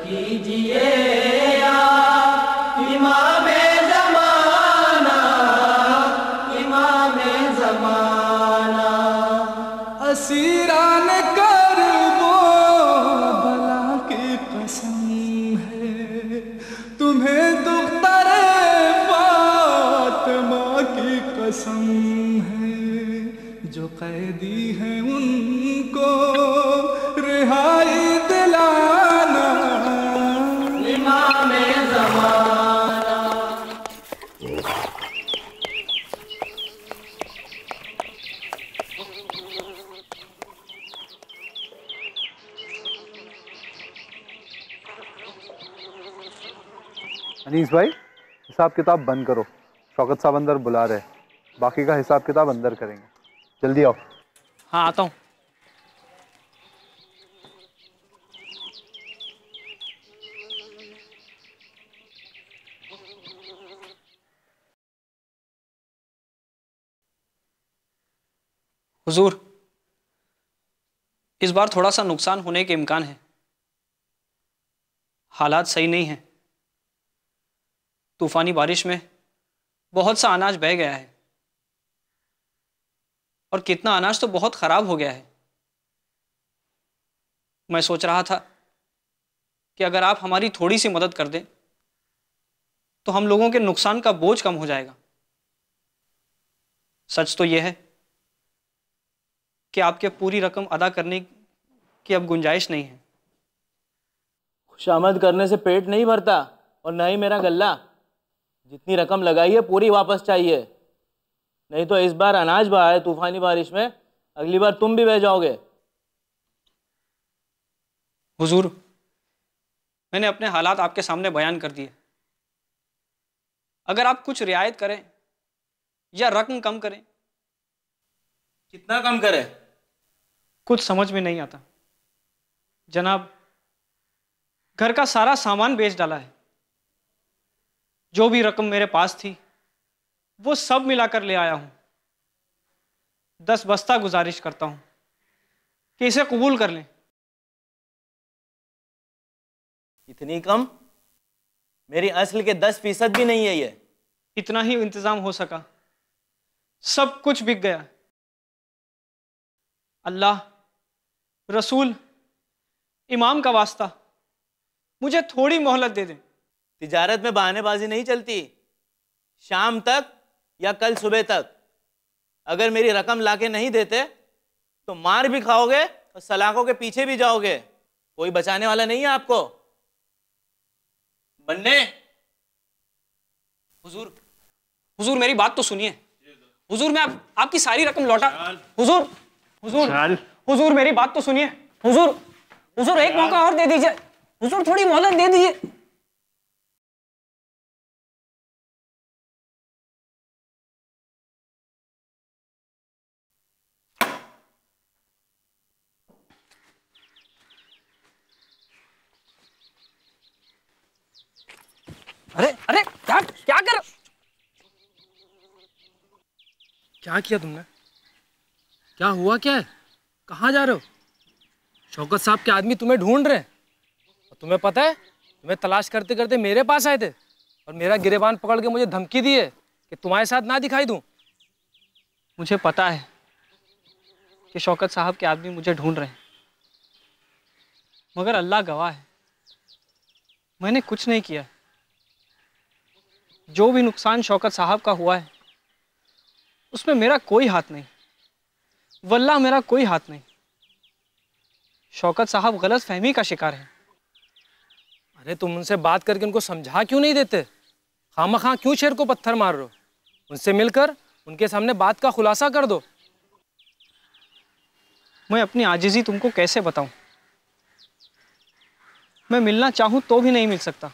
कीजिए या इमामे ज़माना, इमामे ज़माना। असीरान कर वो भला की कसम है, तुम्हें दुख्तरे फातिमा की कसम है, जो कैदी हैं उनको रिहाई दिलाना, इमामे ज़माना। अनीस भाई, हिसाब किताब बंद करो। शौकत साहब अंदर बुला रहे, बाकी का हिसाब किताब अंदर करेंगे। जल्दी आओ। हाँ, आता हूँ। हुजूर, इस बार थोड़ा सा नुकसान होने के इम्कान है। हालात सही नहीं हैं। तूफानी बारिश में बहुत सा अनाज बह गया है और कितना अनाज तो बहुत खराब हो गया है। मैं सोच रहा था कि अगर आप हमारी थोड़ी सी मदद कर दें तो हम लोगों के नुकसान का बोझ कम हो जाएगा। सच तो यह है कि आपके पूरी रकम अदा करने की अब गुंजाइश नहीं है। खुशामद करने से पेट नहीं भरता और न ही मेरा गल्ला। जितनी रकम लगाई है पूरी वापस चाहिए, नहीं तो इस बार अनाज बहा है तूफानी बारिश में, अगली बार तुम भी बह जाओगे। हुजूर, मैंने अपने हालात आपके सामने बयान कर दिए। अगर आप कुछ रियायत करें या रकम कम करें। कितना कम करे? कुछ समझ में नहीं आता जनाब। घर का सारा सामान बेच डाला है। जो भी रकम मेरे पास थी वो सब मिलाकर ले आया हूं। 10 बस्ता गुजारिश करता हूं कि इसे कबूल कर लें। इतनी कम? मेरी असल के 10% भी नहीं है ये। इतना ही इंतजाम हो सका, सब कुछ बिक गया। अल्लाह, रसूल, इमाम का वास्ता, मुझे थोड़ी मोहलत दे दें। तिजारत में बहानेबाजी नहीं चलती। शाम तक या कल सुबह तक अगर मेरी रकम लाके नहीं देते तो मार भी खाओगे और सलाखों के पीछे भी जाओगे। कोई बचाने वाला नहीं है आपको। बन्ने। हुजूर, हुजूर मेरी बात तो सुनिए। हुजूर, मैं आपकी सारी रकम लौटा। हुजूर, हुजूर, हुजूर मेरी बात तो सुनिए। हुजूर, हुजूर एक मौका और दे दीजिए। हुजूर थोड़ी मोहलत दे दीजिए। अरे अरे, क्या क्या कर क्या किया तुमने? क्या हुआ? क्या है? कहाँ जा रहे हो? शौकत साहब के आदमी तुम्हें ढूंढ रहे हैं और तुम्हें पता है, तुम्हें तलाश करते करते मेरे पास आए थे और मेरा गिरेबान पकड़ के मुझे धमकी दी है कि तुम्हारे साथ ना दिखाई दूं। मुझे पता है कि शौकत साहब के आदमी मुझे ढूंढ रहे हैं, मगर अल्लाह गवाह है, मैंने कुछ नहीं किया। जो भी नुकसान शौकत साहब का हुआ है उसमें मेरा कोई हाथ नहीं, वल्लाह मेरा कोई हाथ नहीं। शौकत साहब गलत फहमी का शिकार है। अरे तुम उनसे बात करके उनको समझा क्यों नहीं देते? खामखा क्यों शेर को पत्थर मार रहे हो? उनसे मिलकर उनके सामने बात का खुलासा कर दो। मैं अपनी आजिज़ी तुमको कैसे बताऊं? मैं मिलना चाहूं तो भी नहीं मिल सकता।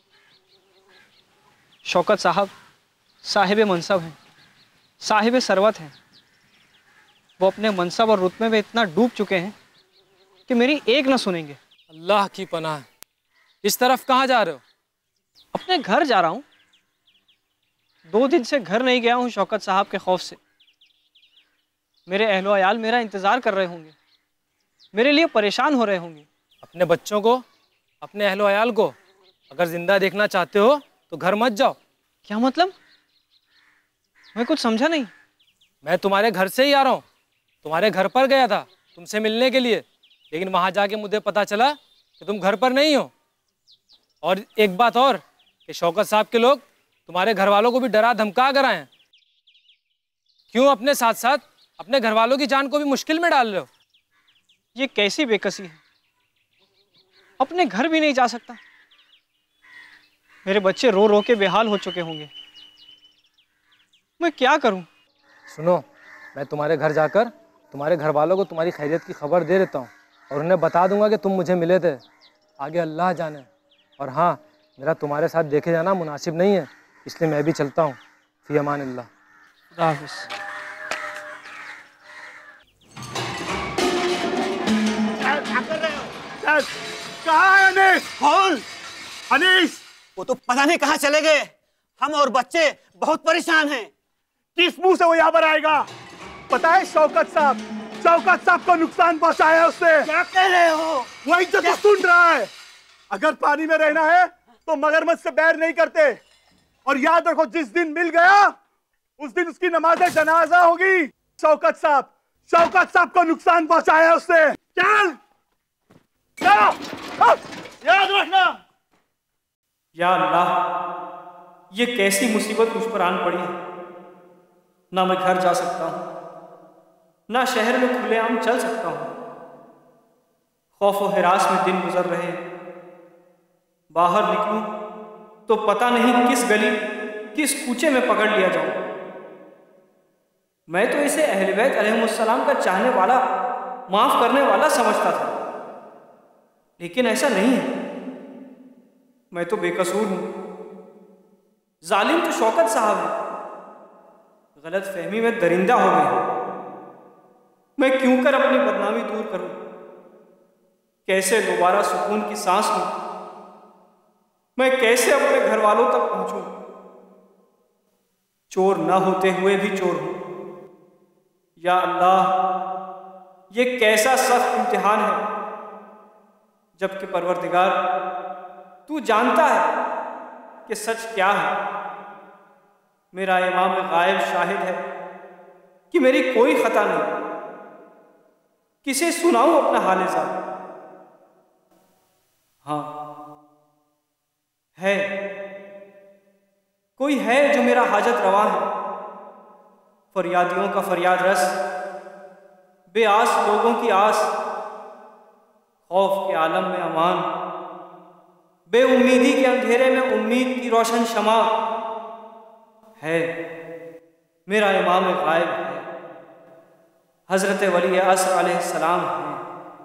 शौकत साहब साहिब मनसब हैं, साहिब सरवत हैं। वो अपने मनसब और रुतबे में इतना डूब चुके हैं कि मेरी एक न सुनेंगे। अल्लाह की पनाह। इस तरफ कहाँ जा रहे हो? अपने घर जा रहा हूँ। 2 दिन से घर नहीं गया हूँ शौकत साहब के खौफ से। मेरे अहलो अयाल मेरा इंतज़ार कर रहे होंगे, मेरे लिए परेशान हो रहे होंगे। अपने बच्चों को अपने अहलो अयाल को अगर जिंदा देखना चाहते हो तो घर मत जाओ। क्या मतलब? मैं कुछ समझा नहीं। मैं तुम्हारे घर से ही आ रहा हूँ। तुम्हारे घर पर गया था तुमसे मिलने के लिए, लेकिन वहाँ जाके मुझे पता चला कि तुम घर पर नहीं हो। और एक बात और कि शौकत साहब के लोग तुम्हारे घर वालों को भी डरा धमका कर आए हैं। क्यों अपने साथ साथ अपने घर वालों की जान को भी मुश्किल में डाल रहे हो? ये कैसी बेकसी है, अपने घर भी नहीं जा सकता। मेरे बच्चे रो रो के बेहाल हो चुके होंगे, मैं क्या करूं? सुनो, मैं तुम्हारे घर जाकर तुम्हारे घर वालों को तुम्हारी खैरियत की खबर दे देता हूँ और उन्हें बता दूंगा कि तुम मुझे मिले थे। आगे अल्लाह जाने। और हाँ, मेरा तुम्हारे साथ देखे जाना मुनासिब नहीं है, इसलिए मैं भी चलता हूँ। फी अमानिल्लाह। खुदा हाफिज़। कहाँ है अनीस? कौन? अनीस, वो तो पता नहीं कहाँ चले गए। हम और बच्चे बहुत परेशान हैं। किस मुंह से वो यहाँ पर आएगा? पता है शौकत साहब को नुकसान पहुंचाया उसने। क्या कह रहे हो? वही तो सुन रहा है। अगर पानी में रहना है तो मगरमच्छ से बैर नहीं करते। और याद रखो, जिस दिन मिल गया उस दिन उसकी नमाज़े जनाजा होगी। शौकत साहब को नुकसान पहुंचाया उसने। चल चलो, याद रखना। या अल्लाह, ये कैसी मुसीबत मुझ पर आन पड़ी है। ना मैं घर जा सकता हूँ, ना शहर में खुलेआम चल सकता हूँ। खौफ व हिरास में दिन गुजर रहे हैं। बाहर निकलूं तो पता नहीं किस गली किस कूचे में पकड़ लिया जाऊं। मैं तो इसे अहले बैत अलैहिमुस्सलाम का चाहने वाला, माफ करने वाला समझता था, लेकिन ऐसा नहीं है। मैं तो बेकसूर हूं। जालिम तो शौकत साहब है। गलत फहमी में दरिंदा हो गया। मैं क्यों कर अपनी बदनामी दूर करूं? कैसे दोबारा सुकून की सांस लूं? मैं कैसे अपने घर वालों तक पहुंचूं? चोर ना होते हुए भी चोर हूं। या अल्लाह, ये कैसा सख्त इम्तिहान है, जबकि परवरदिगार तू जानता है कि सच क्या है। मेरा इमाम गायब शाहिद है कि मेरी कोई खता नहीं। किसे सुनाऊं अपना हाल ज़ाहिर? हाँ है, कोई है जो मेरा हाजत रवा है। फरियादियों का फरियाद रस, बेआस लोगों की आस, खौफ के आलम में अमान, बेउम्मीदी के अंधेरे में उम्मीद की रोशन शमा है। मेरा इमाम गायब है, हज़रत वली असर अलैहिस्सलाम है।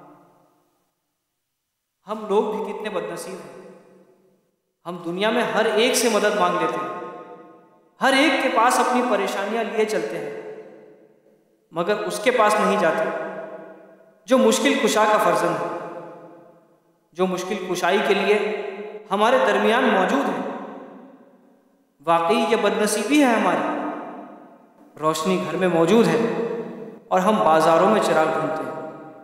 हम लोग भी कितने बदनसीब हैं। हम दुनिया में हर एक से मदद मांग लेते हैं, हर एक के पास अपनी परेशानियां लिए चलते हैं, मगर उसके पास नहीं जाते जो मुश्किल कुशा का फर्जंद है, जो मुश्किल कुशाई के लिए हमारे दरमियान मौजूद है। वाकई ये बदनसीबी है हमारी। रोशनी घर में मौजूद है और हम बाजारों में चिराग ढूंढते हैं।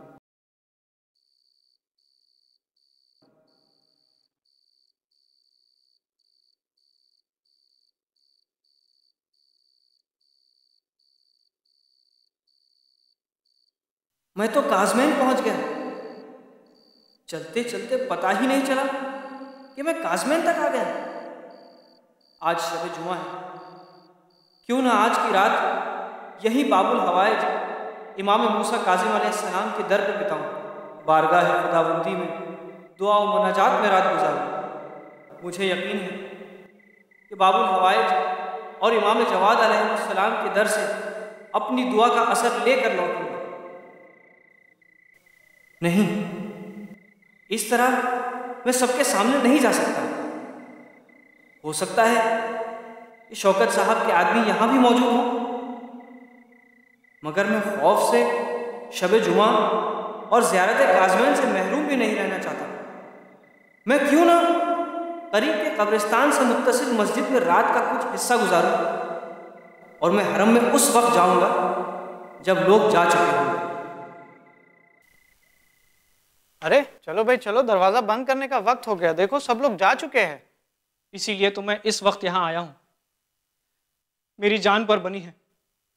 मैं तो काज़मैन पहुंच गया। चलते चलते पता ही नहीं चला कि मैं काज़मैन तक आ गया। आज शब जुमा है, क्यों ना आज की रात यही बाबुल हवाइज इमाम मूसा काज़िम अलैहिस्सलाम के दर पर बिताऊं। बारगाह खुदावंदी में दुआ व मुनाजात में रात गुजारूं। मुझे यकीन है कि बाबुल हवाइज और इमाम जवाद अलैहिस्सलाम के दर से अपनी दुआ का असर लेकर लौटूंगा। नहीं, इस तरह मैं सबके सामने नहीं जा सकता। हो सकता है कि शौकत साहब के आदमी यहाँ भी मौजूद हों, मगर मैं खौफ से शब जुमा और ज़ियारत काज़मैन से महरूम भी नहीं रहना चाहता। मैं क्यों ना करीब के कब्रिस्तान से मुत्तसिल मस्जिद में रात का कुछ हिस्सा गुजारूं और मैं हरम में उस वक्त जाऊंगा जब लोग जा चुके होंगे। अरे चलो भाई चलो, दरवाजा बंद करने का वक्त हो गया, देखो सब लोग जा चुके हैं। इसीलिए तो मैं इस वक्त यहां आया हूं। मेरी जान पर बनी है,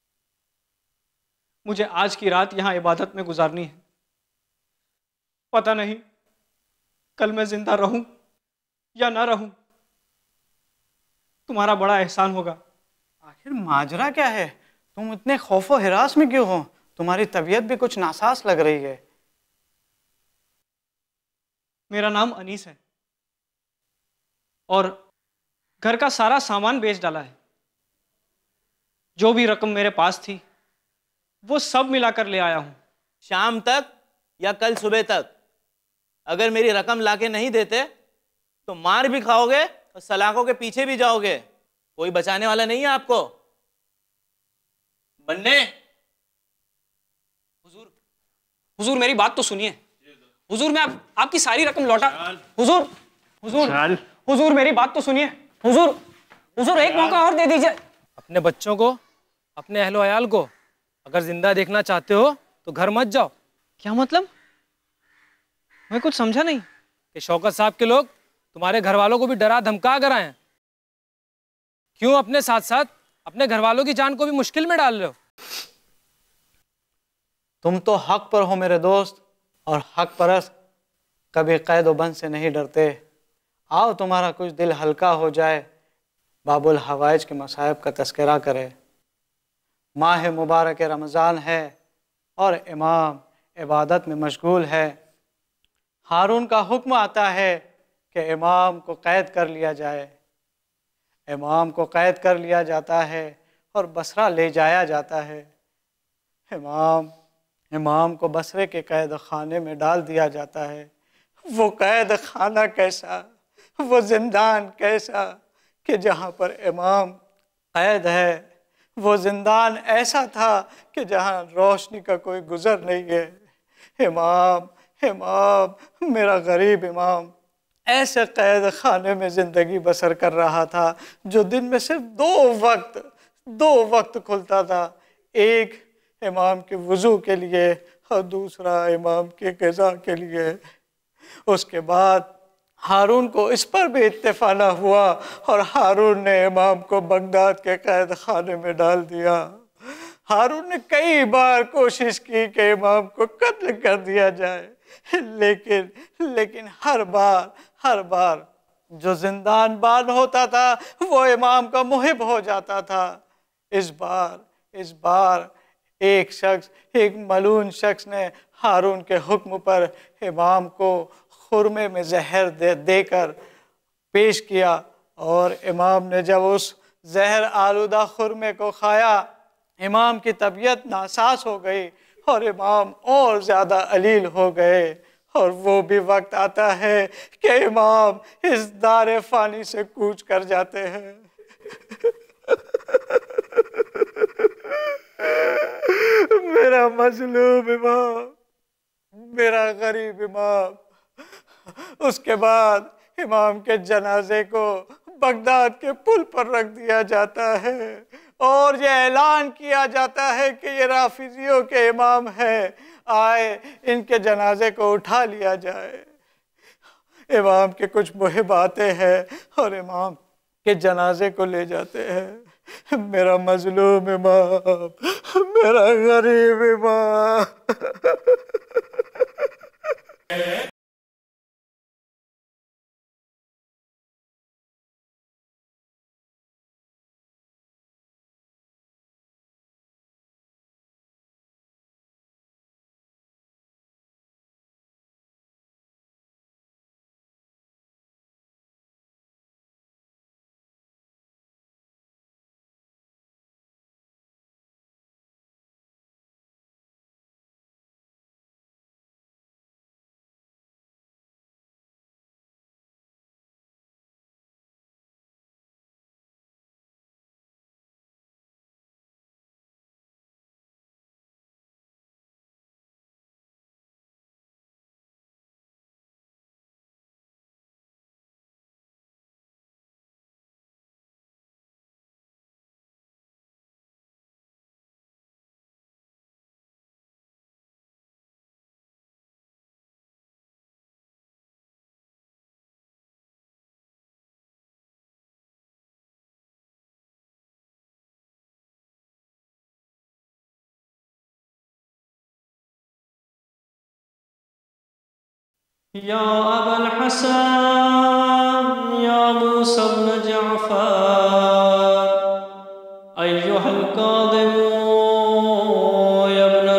मुझे आज की रात यहां इबादत में गुजारनी है। पता नहीं कल मैं जिंदा रहूं या ना रहूं। तुम्हारा बड़ा एहसान होगा। आखिर माजरा क्या है? तुम इतने खौफो हिरास में क्यों हो? तुम्हारी तबीयत भी कुछ नासास लग रही है। मेरा नाम अनीस है और घर का सारा सामान बेच डाला है। जो भी रकम मेरे पास थी वो सब मिलाकर ले आया हूं। शाम तक या कल सुबह तक अगर मेरी रकम लाके नहीं देते तो मार भी खाओगे और सलाखों के पीछे भी जाओगे। कोई बचाने वाला नहीं है आपको। बन्ने, हुजूर मेरी बात तो सुनिए। हुजूर मैं आपकी सारी रकम लौटा। हुजूर हुजूर हुजूर मेरी बात तो सुनिए। हुजूर हुजूर एक मौका और दे दीजिए। अपने बच्चों को, अपने अहलो अयाल को अगर जिंदा देखना चाहते हो तो घर मत जाओ। क्या मतलब? मैं कुछ समझा नहीं। कि शौकत साहब के लोग तुम्हारे घर वालों को भी डरा धमका कर आए। क्यों अपने साथ साथ अपने घर वालों की जान को भी मुश्किल में डाल रहे हो? तुम तो हक पर हो मेरे दोस्त, और हक परस्त कभी कैद व बंद से नहीं डरते। आओ तुम्हारा कुछ दिल हल्का हो जाए, बाबुल हवाइज के मसाइब का तस्करा करे। माह मुबारक रमज़ान है और इमाम इबादत में मशगूल है। हारून का हुक्म आता है कि इमाम को कैद कर लिया जाए। इमाम को कैद कर लिया जाता है और बसरा ले जाया जाता है। इमाम को बसरे के कैद खाने में डाल दिया जाता है। वो कैद खाना कैसा, वो जिंदान कैसा कि जहाँ पर इमाम कैद है। वो जिंदान ऐसा था कि जहाँ रोशनी का कोई गुजर नहीं है। इमाम इमाम मेरा गरीब इमाम ऐसे कैद खाने में ज़िंदगी बसर कर रहा था जो दिन में सिर्फ दो वक्त खुलता था। एक इमाम के वज़ू के लिए और दूसरा इमाम के क़ज़ा के लिए। उसके बाद हारून को इस पर भी इत्तेफाना हुआ और हारून ने इमाम को बगदाद के कैद खाने में डाल दिया। हारून ने कई बार कोशिश की कि इमाम को कत्ल कर दिया जाए, लेकिन हर बार जो जिंदान बान होता था वो इमाम का मुहिब हो जाता था। इस बार एक मलून शख्स ने हारून के हुक्म पर इमाम को खुरमे में जहर देकर पेश किया और इमाम ने जब उस जहर आलूदा खुरमे को खाया, इमाम की तबीयत नासास हो गई और इमाम और ज़्यादा अलील हो गए। और वो भी वक्त आता है कि इमाम इस दारे फ़ानी से कूच कर जाते हैं। मेरा मजलूम इमाम, मेरा गरीब इमाम। उसके बाद इमाम के जनाजे को बगदाद के पुल पर रख दिया जाता है और ये ऐलान किया जाता है कि ये राफिजियों के इमाम हैं, आए इनके जनाजे को उठा लिया जाए। इमाम के कुछ मुहिब आते हैं और इमाम के जनाजे को ले जाते हैं। मेरा मजलूम इमाम, मेरा गरीब इमाम। या अबल हसन या मूसा इब्न जाफर अय्युहल कादिम या इब्न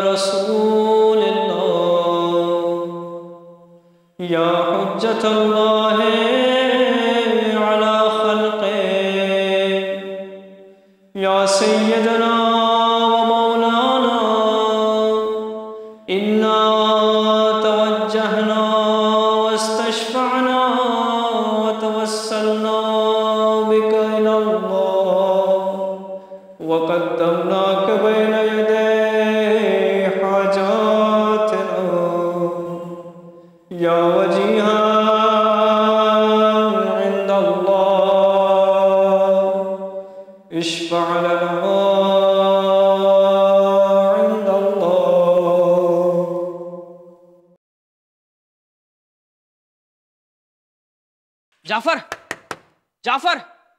रसूलिल्लाह या हुज्जतल्लाह अला खल्क़े या सय्यदना व मौलाना इन्ना तवज्जहना वस्तशफ़अना वतवस्सलना बिका इलल्लाह वक़द्दमनाक बैन यदै हाजातिना या वजीहन इंदल्लाह इश्फ़अ लना जाफर, जाफर,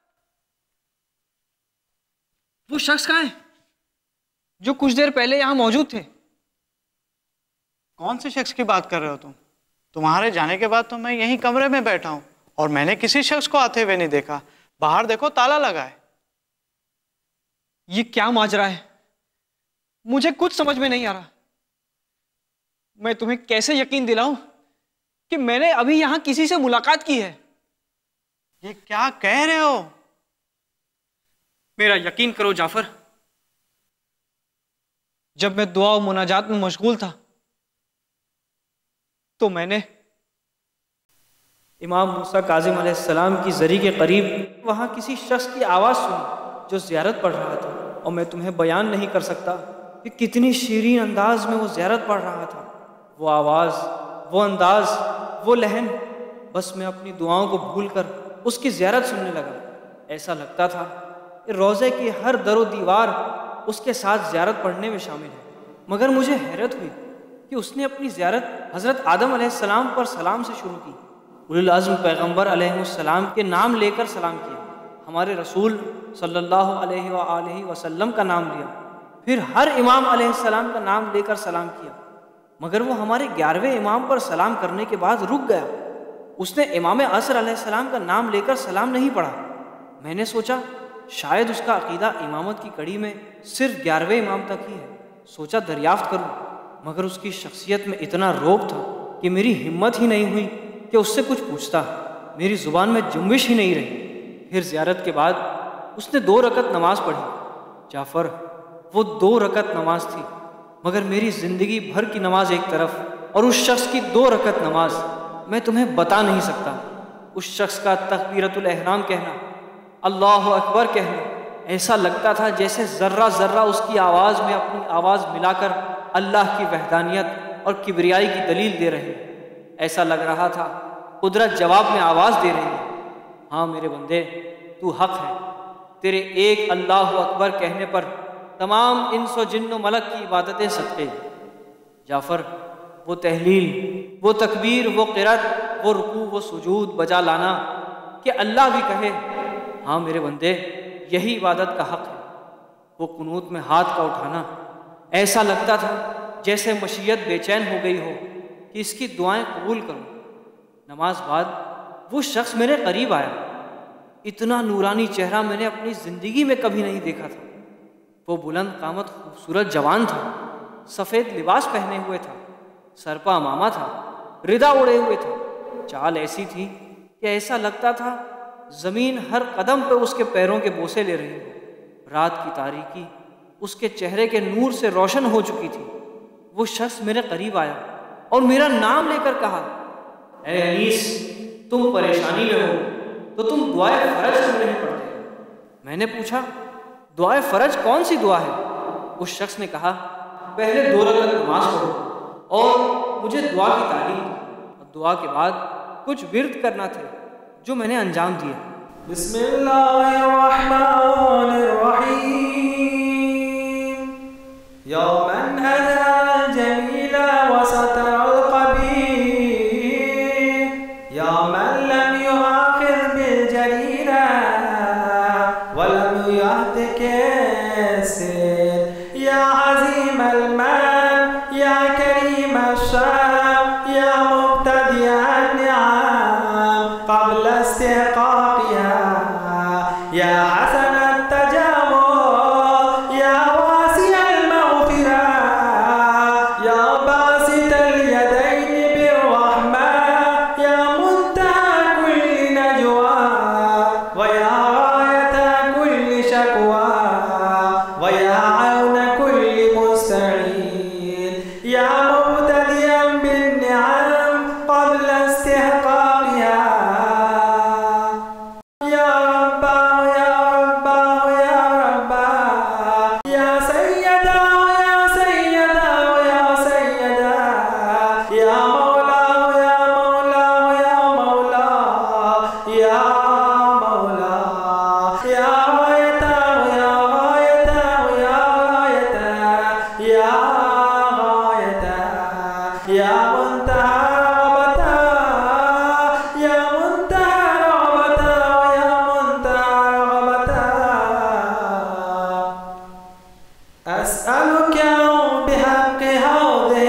वो शख्स कहाँ है जो कुछ देर पहले यहाँ मौजूद थे? कौन से शख्स की बात कर रहे हो तुम? तुम्हारे जाने के बाद तो मैं यहीं कमरे में बैठा हूँ और मैंने किसी शख्स को आते हुए नहीं देखा। बाहर देखो, ताला लगा है। ये क्या माजरा है? मुझे कुछ समझ में नहीं आ रहा। मैं तुम्हें कैसे यकीन दिलाऊं कि मैंने अभी यहाँ किसी से मुलाकात की है? ये क्या कह रहे हो? मेरा यकीन करो जाफर, जब मैं दुआ और मुनाजात में मशगूल था तो मैंने इमाम मूसा काज़िम अलैहिस्सलाम की ज़री के करीब वहाँ किसी शख्स की आवाज़ सुनी जो ज़ियारत पढ़ रहा था। और मैं तुम्हें बयान नहीं कर सकता कि कितनी शीरीन अंदाज में वो ज़ियारत पढ़ रहा था। वो आवाज़, वो अंदाज, वो लहन, बस मैं अपनी दुआओं को भूलकर उसकी ज़ियारत सुनने लगा। ऐसा लगता था कि रोज़े की हर दरो दीवार उसके साथ ज़ियारत पढ़ने में शामिल है। मगर मुझे हैरत हुई कि उसने अपनी ज़ियारत हज़रत आदम अलैहिस्सलाम पर सलाम से शुरू की। उलुल आज़्म पैगम्बर अलैहिस्सलाम के नाम लेकर सलाम किया, हमारे रसूल सल्लल्लाहु अलैहि वसल्लम का नाम लिया, फिर हर इमाम अलैहिस्सलाम का नाम लेकर सलाम किया। मगर वो हमारे 11वें इमाम पर सलाम करने के बाद रुक गया। उसने इमाम असर अलैहिस्सलाम का नाम लेकर सलाम नहीं पढ़ा। मैंने सोचा शायद उसका अकीदा इमामत की कड़ी में सिर्फ 11वें इमाम तक ही है। सोचा दरियाफ्त करूं, मगर उसकी शख्सियत में इतना रोब था कि मेरी हिम्मत ही नहीं हुई कि उससे कुछ पूछता। मेरी ज़ुबान में जुम्बिश ही नहीं रही। फिर ज़ियारत के बाद उसने 2 रकत नमाज पढ़ी। जाफ़र, वो 2 रकत नमाज थी, मगर मेरी ज़िंदगी भर की नमाज एक तरफ और उस शख्स की 2 रकत नमाज मैं तुम्हें बता नहीं सकता। उस शख्स का तकबीरतुल एहराम कहना, अल्लाह अकबर कहना, ऐसा लगता था जैसे ज़र्रा ज़र्रा उसकी आवाज़ में अपनी आवाज़ मिलाकर अल्लाह की वहदानियत और किबरियाई की दलील दे रहे हैं। ऐसा लग रहा था कुदरत जवाब में आवाज़ दे रही है, हाँ मेरे बंदे, तू हक़ है। तेरे एक अल्लाह अकबर कहने पर तमाम इंस व जिन्न व मलक की इबादतें सदक़े। जाफ़र, वो तहलील, वो तकबीर, वो क़िरात, वो रुकू, वो सुजूद बजा लाना कि अल्लाह भी कहे, हाँ मेरे बंदे, यही इबादत का हक़ है। वो कुनूत में हाथ का उठाना, ऐसा लगता था जैसे मशीयत बेचैन हो गई हो कि इसकी दुआएं कबूल करूं। नमाज बाद वो शख्स मेरे करीब आया। इतना नूरानी चेहरा मैंने अपनी ज़िंदगी में कभी नहीं देखा था। वो बुलंद कामत खूबसूरत जवान था, सफ़ेद लिबास पहने हुए था, सरपा मामा था, रिदा उड़े हुए था। चाल ऐसी थी कि ऐसा लगता था ज़मीन हर कदम पे उसके पैरों के बोसे ले रही हो। रात की तारीकी उसके चेहरे के नूर से रोशन हो चुकी थी। वो शख्स मेरे करीब आया और मेरा नाम लेकर कहा, ऐ अनीस, तुम परेशानी में हो तो तुम दुआए फ़रज क्यों नहीं पढ़ते? मैंने पूछा, दुआए फ़रज कौन सी दुआ है? उस शख्स ने कहा, पहले 2 रकत नमाज पढ़ो और मुझे दुआ की तालीम दो, और दुआ के बाद कुछ विर्द करना थे जो मैंने अंजाम दिया। बिस्मिल्लाहिर्रहमानिर्रहीम यौमन अज़ल जमीला व सतरल क़बीह यौमन लम युआखिज़ बिल जरीरा व लम युहतिक या अज़ीमल मान या करीमश शान या मुब्तदिया استحقاقها يا حسن التجاوز يا واسع المغفرة يا باسط اليدين بالرحمة يا منتهى كل نجوى ويا غاية كل شكوى ويا عون كل مستعين يا مبتدئا بالنعم قبل استحقاقها يا ربا يا ربا يا ربا يا سيدا يا سيدا يا سيدا يا مولاه يا مولاه يا مولاه يا مولاه يا غايته يا غايته يا غايته يا غايته يا منتهى رغبته يا منتهى رغبته يا منتهى رغبته أسألك بحق هذه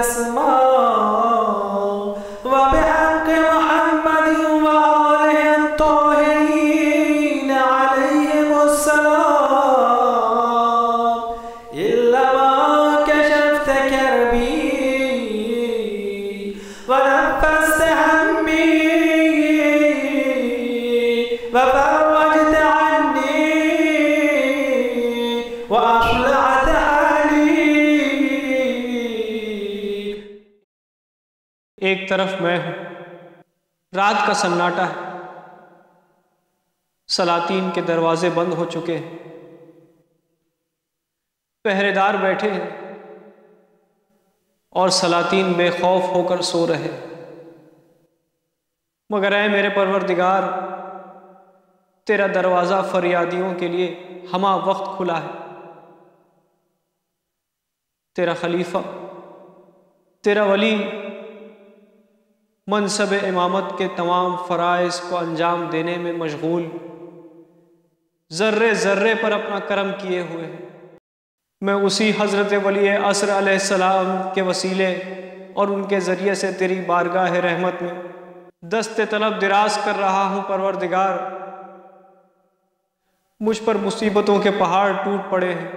الأسماء وبحق محمد وآله الطاهرين عليهم السلام إلا ما كشفت كربي ونفست همي وفرجت عني وأصلحت حالي एक तरफ मैं हूं, रात का सन्नाटा है, सलातीन के दरवाजे बंद हो चुके हैं, पहरेदार बैठे हैं और सलातीन बेखौफ होकर सो रहे हैं। मगर ऐ मेरे परवरदिगार, तेरा दरवाज़ा फरियादियों के लिए हमा वक्त खुला है। तेरा खलीफा, तेरा वली मनसब इमामत के तमाम फ़राइज़ को अंजाम देने में मशगूल, ज़र्रे ज़र्रे पर अपना करम किए हुए हैं। मैं उसी हज़रत वली असर अलैहिस्सलाम के वसीले और उनके ज़रिए से तेरी बारगाह रहमत में दस्ते तलब दराज कर रहा हूँ। परवरदिगार, मुझ पर मुसीबतों के पहाड़ टूट पड़े हैं।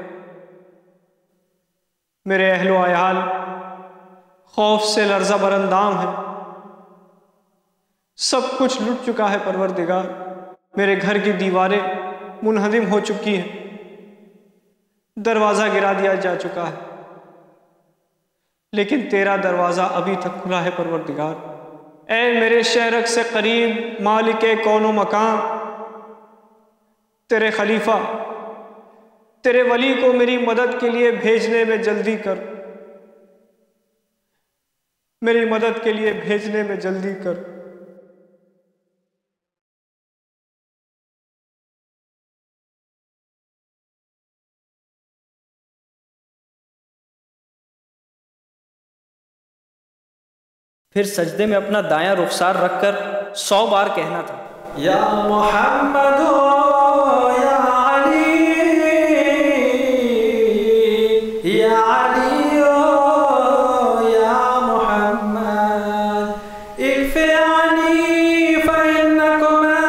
मेरे अहलो अयाल खौफ से लर्ज़ा बरंदाम हैं। सब कुछ लुट चुका है परवरदिगार। मेरे घर की दीवारें मुनहदिम हो चुकी हैं, दरवाज़ा गिरा दिया जा चुका है, लेकिन तेरा दरवाज़ा अभी तक खुला है परवरदिगार। ऐ मेरे शहरक से करीब मालिक कौनो मकान, तेरे खलीफा, तेरे वली को मेरी मदद के लिए भेजने में जल्दी कर, मेरी मदद के लिए भेजने में जल्दी कर। फिर सजदे में अपना दायां रुखसार रखकर 100 बार कहना था, या मोहम्मद या अली या अली या मोहम्मद इक्फियानी फइन्नकुमा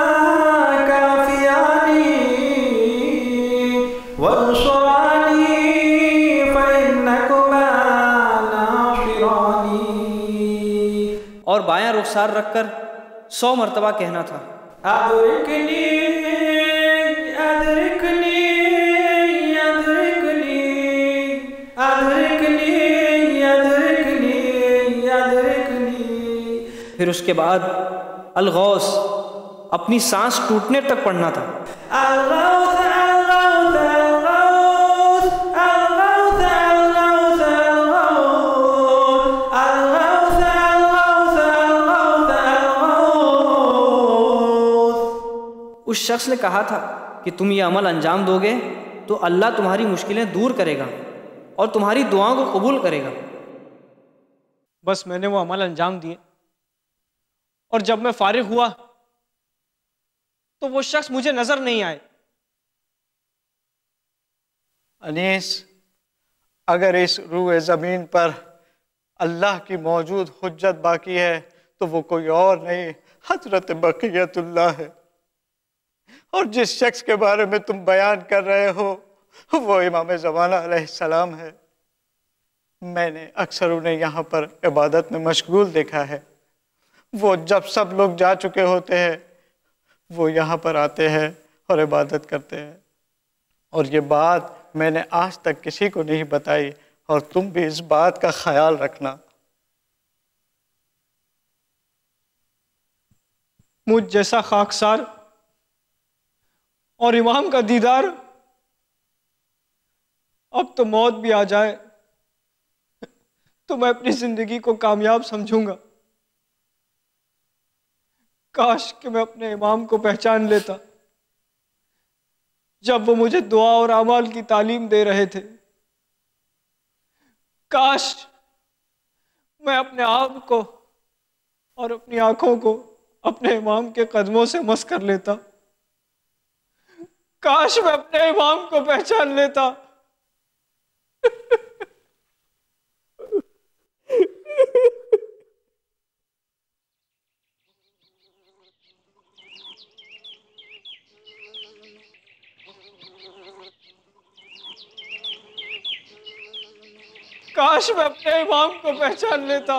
काफियानी वंसुरानी फइन्नकुमा नासिरानी। और बायां रुखसार रखकर 100 मरतबा कहना था, अदरिकनी अदरिकनी अदरिकनी अदरिकनी अदरिकनी अदरिकनी। फिर उसके बाद अलगौस अपनी सांस टूटने तक पढ़ना था, अलगौस अलगौस अलगौस अलगौस अलगौस अलगौस अलगौस अलगौस अलगौस। उस शख्स ने कहा था कि तुम ये अमल अंजाम दोगे तो अल्लाह तुम्हारी मुश्किलें दूर करेगा और तुम्हारी दुआओं को कबूल करेगा। बस मैंने वो अमल अंजाम दिए और जब मैं फारिग हुआ तो वो शख्स मुझे नजर नहीं आए। अनीस, अगर इस रूए ज़मीन पर अल्लाह की मौजूद हुज्जत बाकी है तो वो कोई और नहीं हजरत बक़ियतुल्लाह है, और जिस शख्स के बारे में तुम बयान कर रहे हो वो इमाम ज़माना अलैहिस्सलाम है। मैंने अक्सर उन्हें यहाँ पर इबादत में मशगूल देखा है। वो जब सब लोग जा चुके होते हैं वो यहाँ पर आते हैं और इबादत करते हैं, और ये बात मैंने आज तक किसी को नहीं बताई, और तुम भी इस बात का ख्याल रखना। मुझ जैसा खाकसार और इमाम का दीदार, अब तो मौत भी आ जाए तो मैं अपनी जिंदगी को कामयाब समझूंगा। काश कि मैं अपने इमाम को पहचान लेता जब वो मुझे दुआ और अमाल की तालीम दे रहे थे। काश मैं अपने आप को और अपनी आंखों को अपने इमाम के कदमों से मस कर लेता। काश मैं अपने इमाम को पहचान लेता। काश मैं अपने इमाम को पहचान लेता।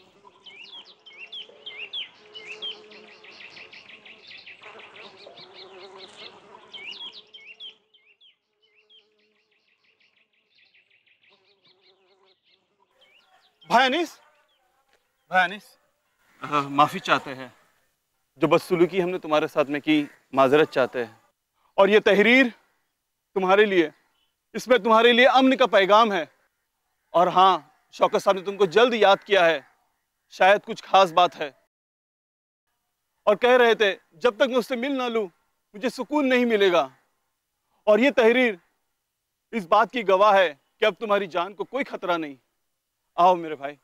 भाई अनीस, माफी चाहते हैं, जो बदसलूकी हमने तुम्हारे साथ में की, माजरत चाहते हैं। और ये तहरीर तुम्हारे लिए, इसमें तुम्हारे लिए अमन का पैगाम है। और हाँ, शौकत साहब ने तुमको जल्द याद किया है, शायद कुछ खास बात है, और कह रहे थे जब तक मैं उससे मिल ना लूं मुझे सुकून नहीं मिलेगा। और ये तहरीर इस बात की गवाह है कि अब तुम्हारी जान को कोई खतरा नहीं। आओ मेरे भाई।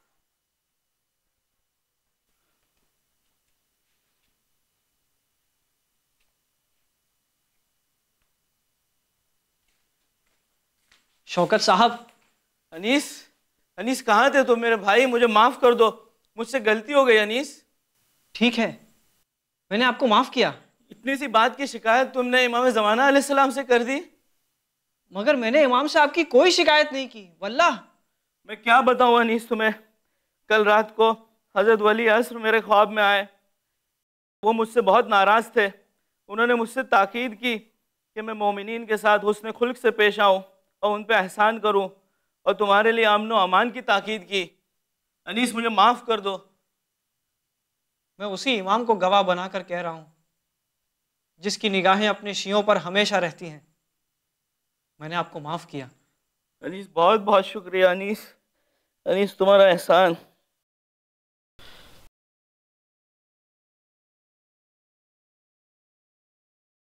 शौकत साहब। अनीस कहाँ थे तुम मेरे भाई? मुझे माफ कर दो, मुझसे गलती हो गई अनीस। ठीक है, मैंने आपको माफ किया। इतनी सी बात की शिकायत तुमने इमाम ज़माना अलैहिस्सलाम से कर दी। मगर मैंने इमाम से आपकी कोई शिकायत नहीं की, वल्लाह। मैं क्या बताऊँ अनीस तुम्हें, कल रात को हज़रत वली असर मेरे ख्वाब में आए। वो मुझसे बहुत नाराज़ थे। उन्होंने मुझसे ताकीद की कि मैं मोमिनीन के साथ हुस्न खुल्क से पेश आऊँ और उन पर एहसान करूँ, और तुम्हारे लिए अमन व अमान की ताकीद की। अनीस मुझे माफ़ कर दो। मैं उसी इमाम को गवाह बनाकर कह रहा हूँ जिसकी निगाहें अपने शियों पर हमेशा रहती हैं। मैंने आपको माफ़ किया। अनीस बहुत बहुत शुक्रिया अनीस। अनीस तुम्हारा एहसान।